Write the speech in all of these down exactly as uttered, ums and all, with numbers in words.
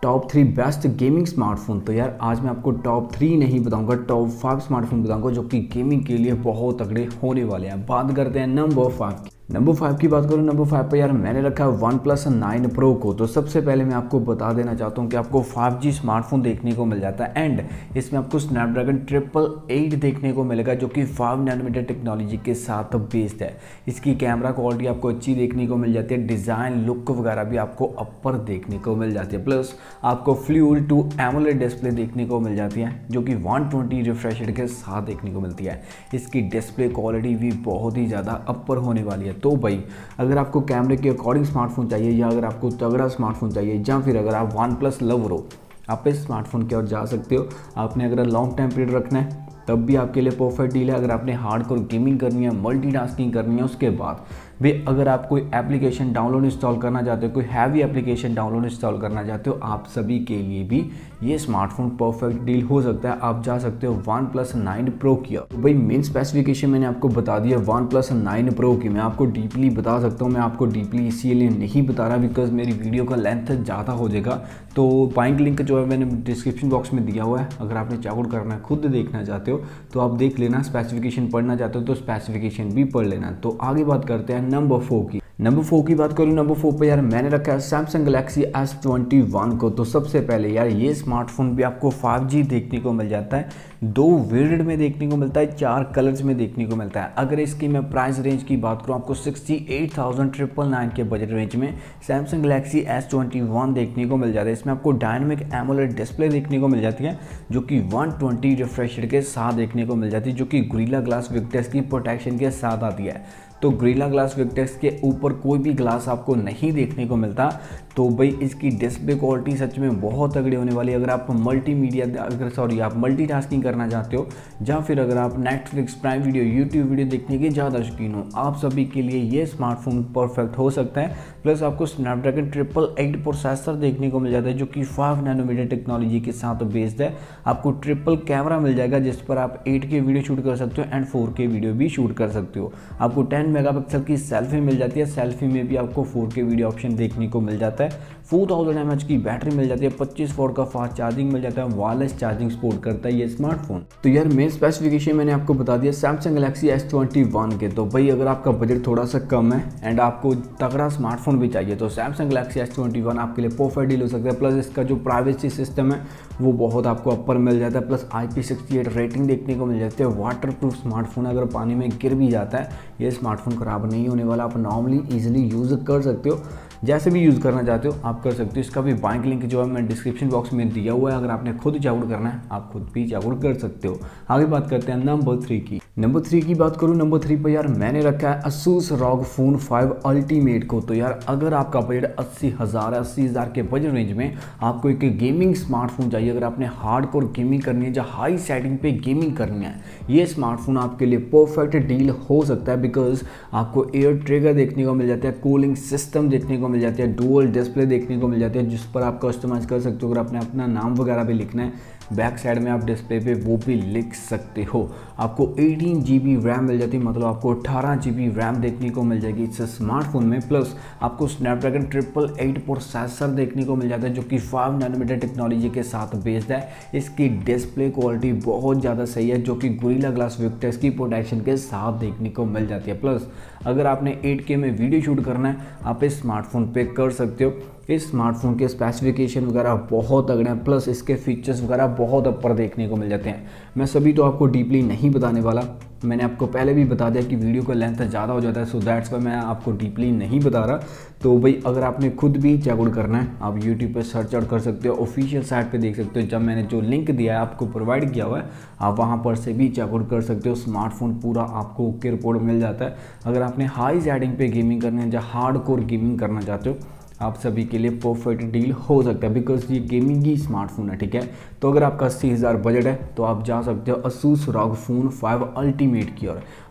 Top three best gaming smartphone. तो यार आज मैं आपको टॉप थ्री नहीं बताऊंगा, टॉप फाइव स्मार्टफोन बताऊंगा जो कि गेमिंग के लिए बहुत तगड़े होने वाले हैं। बात करते हैं नंबर फाइव की। नंबर फाइव की बात करूँ, नंबर फाइव पर यार मैंने रखा है वन प्लस नाइन प्रो को। तो सबसे पहले मैं आपको बता देना चाहता हूँ कि आपको फाइव जी स्मार्टफोन देखने को मिल जाता है एंड इसमें आपको स्नैपड्रैगन ट्रिपल एट देखने को मिलेगा जो कि फाइव नैनोमीटर टेक्नोलॉजी के साथ बेस्ड है। इसकी कैमरा क्वालिटी आपको अच्छी देखने को मिल जाती है, डिज़ाइन लुक वगैरह भी आपको अपर देखने को मिल जाती है, प्लस आपको फ्लूइड टू एमोलेड डिस्प्ले देखने को मिल जाती है जो कि वन ट्वेंटी रिफ्रेश रेट के साथ देखने को मिलती है। इसकी डिस्प्ले क्वालिटी भी बहुत ही ज़्यादा अपर होने वाली है। तो भाई अगर आपको कैमरे के अकॉर्डिंग स्मार्टफोन चाहिए या अगर आपको तगड़ा स्मार्टफोन चाहिए या फिर अगर आप वन प्लस लवर हो, आप इस स्मार्टफोन की ओर जा सकते हो। आपने अगर लॉन्ग टाइम पीरियड रखना है तब भी आपके लिए परफेक्ट डील है। अगर आपने हार्डकोर गेमिंग करनी है, मल्टीटास्किंग करनी है, उसके बाद भी अगर आप कोई एप्लीकेशन डाउनलोड इंस्टॉल करना चाहते हो, कोई हैवी एप्लीकेशन डाउनलोड इंस्टॉल करना चाहते हो, आप सभी के लिए भी ये स्मार्टफोन परफेक्ट डील हो सकता है। आप जा सकते हो वन प्लस नाइन प्रो की। तो भाई मेन स्पेसिफिकेशन मैंने आपको बता दिया वन प्लस नाइन प्रो की। मैं आपको डीपली बता सकता हूँ, मैं आपको डीपली इसीलिए नहीं बता रहा बिकॉज मेरी वीडियो का लेंथ ज़्यादा हो जाएगा। तो बाइंग लिंक जो है मैंने डिस्क्रिप्शन बॉक्स में दिया हुआ है, अगर आपने चेकआउट करना है, खुद देखना चाहते हो तो आप देख लेना। स्पेसिफिकेशन पढ़ना चाहते हो तो स्पेसिफिकेशन भी पढ़ लेना। तो आगे बात करते हैं नंबर फोर की। नंबर फोर की बात करूँ, नंबर फोर पे यार मैंने रखा है Samsung Galaxy S twenty one को। तो सबसे पहले यार ये स्मार्टफोन भी आपको फाइव जी देखने को मिल जाता है, दो वेरिएंट में देखने को मिलता है, चार कलर्स में देखने को मिलता है। अगर इसकी मैं प्राइस रेंज की बात करूँ, आपको sixty eight thousand triple nine के बजट रेंज में Samsung Galaxy S twenty one देखने को मिल जाता है। इसमें आपको डायनामिक एमोलेड डिस्प्ले देखने को मिल जाती है जो कि वन ट्वेंटी रिफ्रेश रेट के साथ देखने को मिल जाती है, जो कि गोरिल्ला ग्लास विक्टर्स की प्रोटेक्शन के साथ आती है। तो गोरिल्ला ग्लास विक्टर्स के ऊपर कोई भी ग्लास आपको नहीं देखने को मिलता। तो भाई इसकी डिस्प्ले क्वालिटी सच में बहुत तगड़ी होने वाली है। अगर आप मल्टीमीडिया अगर सॉरी आप मल्टीटास्किंग करना चाहते हो या फिर अगर आप Netflix, Prime Video, YouTube video देखने के ज़्यादा शौकीन हो, आप सभी के लिए ये स्मार्टफोन परफेक्ट हो सकता है। प्लस आपको स्नैपड्रैगन ट्रिपल एट प्रोसेसर देखने को मिल जाता है जो कि फाइव नैनोमीटर टेक्नोलॉजी के साथ बेस्ड है। आपको ट्रिपल कैमरा मिल जाएगा जिस पर आप एट के वीडियो शूट कर सकते हो एंड फोर के वीडियो भी शूट कर सकते हो। आपको टेन मेगापिक्सल की सेल्फी मिल जाती है, सेल्फी में भी आपको फोर के वीडियो ऑप्शन देखने को मिल जाता है। फोर थाउजेंड एम एच की बैटरी मिल जाती है, पच्चीस वोल्ट का फास्ट चार्जिंग मिल जाता है, वायरलेस चार्जिंग सपोर्ट करता है ये स्मार्टफोन। तो यार मेन स्पेसिफिकेशन मैंने आपको बता दिया Samsung Galaxy S twenty one के। तो भाई अगर आपका बजट थोड़ा सा कम है एंड आपको तगड़ा स्मार्टफोन भी चाहिए तो Samsung Galaxy S twenty one आपके लिए परफेक्ट डील हो सकता है। प्लस इसका जो प्राइवेसी सिस्टम है वो बहुत आपको अपर मिल जाता है, plus I P sixty eight rating देखने को मिल जाती है। वाटर प्रूफ स्मार्टफोन, अगर पानी में गिर भी जाता है ये स्मार्टफोन खराब नहीं होने वाला। आप नॉर्मली ईजिली यूज़ कर सकते हो, जैसे भी यूज़ करना चाहते हो आप कर सकते हो। इसका भी बाइंग लिंक जो है मैं डिस्क्रिप्शन बॉक्स में दिया हुआ है, अगर आपने खुद चेकआउट करना है आप खुद भी चेकआउट कर सकते हो। आगे बात करते हैं नंबर थ्री की। नंबर थ्री की बात करूँ, नंबर थ्री पर यार मैंने रखा है Asus ROG Phone five ultimate को। तो यार अगर आपका बजट अस्सी हज़ार अस्सी हज़ार के बजट रेंज में आपको एक गेमिंग स्मार्टफोन चाहिए, अगर आपने हार्डकोर गेमिंग करनी है या हाई सेटिंग पे गेमिंग करनी है, ये स्मार्टफोन आपके लिए परफेक्ट डील हो सकता है। बिकॉज आपको एयर ट्रिगर देखने को मिल जाता है, कूलिंग सिस्टम देखने को मिल जाती है, डुअल डिस्प्ले देखने को मिल जाती है जिस पर आप कस्टमाइज कर सकते हो। अगर आपने अपना नाम वगैरह भी लिखना है बैक साइड में आप डिस्प्ले पे वो भी लिख सकते हो। आपको एटीन जी बी रैम मिल जाती है, मतलब आपको अठारह जी बी रैम देखने को मिल जाएगी इस स्मार्टफोन में। प्लस आपको स्नैपड्रैगन ट्रिपल एट प्रोसेसर देखने को मिल जाता है जो कि फाइव नैनोमीटर टेक्नोलॉजी के साथ बेस्ड है। इसकी डिस्प्ले क्वालिटी बहुत ज़्यादा सही है जो कि गोरिल्ला ग्लास विक्टर्स की प्रोटेक्शन के साथ देखने को मिल जाती है। प्लस अगर आपने एट के में वीडियो शूट करना है आप इस स्मार्टफोन पे कर सकते हो। इस स्मार्टफोन के स्पेसिफिकेशन वगैरह बहुत तगड़े हैं, प्लस इसके फीचर्स वगैरह बहुत ऊपर देखने को मिल जाते हैं। मैं सभी तो आपको डीपली नहीं बताने वाला, मैंने आपको पहले भी बता दिया कि वीडियो का लेंथ ज़्यादा हो जाता है, सो दैट्स वाई मैं आपको डीपली नहीं बता रहा। तो भाई अगर आपने खुद भी चेकआउट करना है आप यूट्यूब पे सर्च आउट कर सकते हो, ऑफिशियल साइट पे देख सकते हो। जब मैंने जो लिंक दिया है आपको प्रोवाइड किया हुआ है, आप वहाँ पर से भी चेकआउट कर सकते हो। स्मार्टफोन पूरा आपको ओके रिपोर्ट मिल जाता है। अगर आपने हाई सेटिंग पे गेमिंग करनी है या हार्ड कोर गेमिंग करना चाहते हो आप सभी के लिए परफेक्ट डील हो सकता है बिकॉज ये गेमिंग ही स्मार्टफोन है, ठीक है। तो अगर आपका अस्सी हज़ार बजट है तो आप जा सकते हो Asus ROG Phone five ultimate की ओर।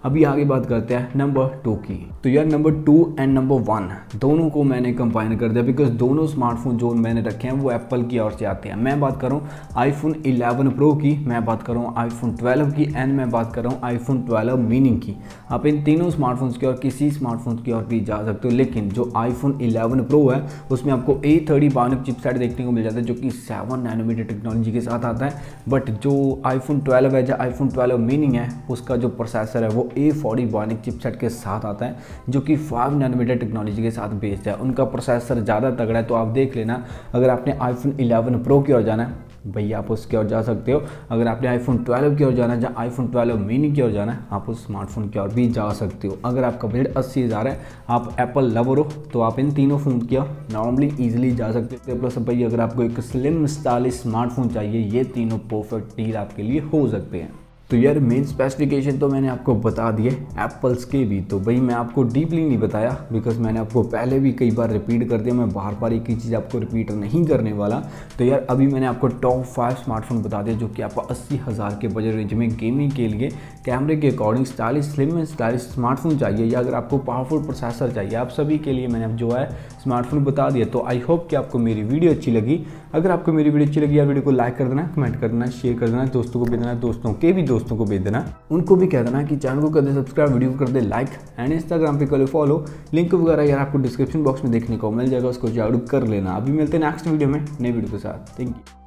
अभी आगे बात करते हैं नंबर टू की। तो यार number two and number one दोनों को मैंने कंबाइन कर दिया, बिकॉज दोनों स्मार्टफोन जो मैंने रखे हैं वो एप्पल की ओर से आते हैं। मैं बात कर रहा हूँ आईफोन इलेवन प्रो की, मैं बात कर रहा हूँ आईफोन ट्वेल्व की, एंड मैं बात कर रहा हूँ आईफोन ट्वेल्व मिनी की। आप इन तीनों स्मार्टफोन्स की और किसी स्मार्टफोन की ओर भी जा सकते हो, लेकिन जो आईफोन इलेवन प्रो है उसमें आपको ए थर्टी बायोनिक चिपसेट देखने को मिल जाता है जो कि सेवन नैनोमीटर टेक्नोलॉजी के साथ आता है। बट जो आईफोन ट्वेल्व है, जो आईफोन ट्वेल्व मिनी है, उसका जो प्रोसेसर है वो ए फोर्टी बायोनिक चिपसेट के साथ आता है जो कि फाइव नैनोमीटर टेक्नोलॉजी के साथ बेस्ड है। उनका प्रोसेसर ज़्यादा तगड़ा है, तो आप देख लेना अगर आपने आईफोन इलेवन प्रो की ओर जाना है भैया आप उसकी ओर जा सकते हो। अगर आपने आईफोन ट्वेल्व की ओर जाना है या आईफोन ट्वेल्व मिनी की ओर जाना है, आप उस स्मार्टफोन की ओर भी जा सकते हो। अगर आपका बजट अस्सी हज़ार है, आप एप्पल लवर हो, तो आप इन तीनों फ़ोन की ओर नॉर्मली ईजिली जा सकते हो। प्लस भाई अगर आपको एक स्लिम स्टाइलिश स्मार्टफोन चाहिए, ये तीनों परफेक्ट डील आपके लिए हो सकते हैं। तो यार मेन स्पेसिफिकेशन तो मैंने आपको बता दिए एप्पल्स के भी, तो भाई मैं आपको डीपली नहीं बताया बिकॉज मैंने आपको पहले भी कई बार रिपीट कर दिया, मैं बार बार एक ही चीज़ आपको रिपीट नहीं करने वाला। तो यार अभी मैंने आपको टॉप फाइव स्मार्टफोन बता दिया जो कि आपको अस्सी हज़ार के बजट रेंज में गेमिंग के लिए कैमरे के according stylish slim and stylish smartphone चाहिए, या अगर आपको पावरफुल प्रोसेसर चाहिए, आप सभी के लिए मैंने जो है स्मार्टफोन बता दिया। तो आई होप कि आपको मेरी वीडियो अच्छी लगी। अगर आपको मेरी वीडियो अच्छी लगी यार वीडियो को लाइक कर देना, कमेंट कर देना, शेयर कर देना, दोस्तों को भेज देना, दोस्तों के भी दोस्तों को भेज देना, उनको भी कह देना कि चैनल को कर दे सब्सक्राइब, वीडियो को कर दे लाइक, एंड इंस्टाग्राम पे कर लो फॉलो। लिंक वगैरह यार आपको डिस्क्रिप्शन बॉक्स में देखने को मिल जाएगा, उसको जरूर कर लेना। अभी मिलते हैं नेक्स्ट वीडियो में नई वीडियो के साथ। Thank you.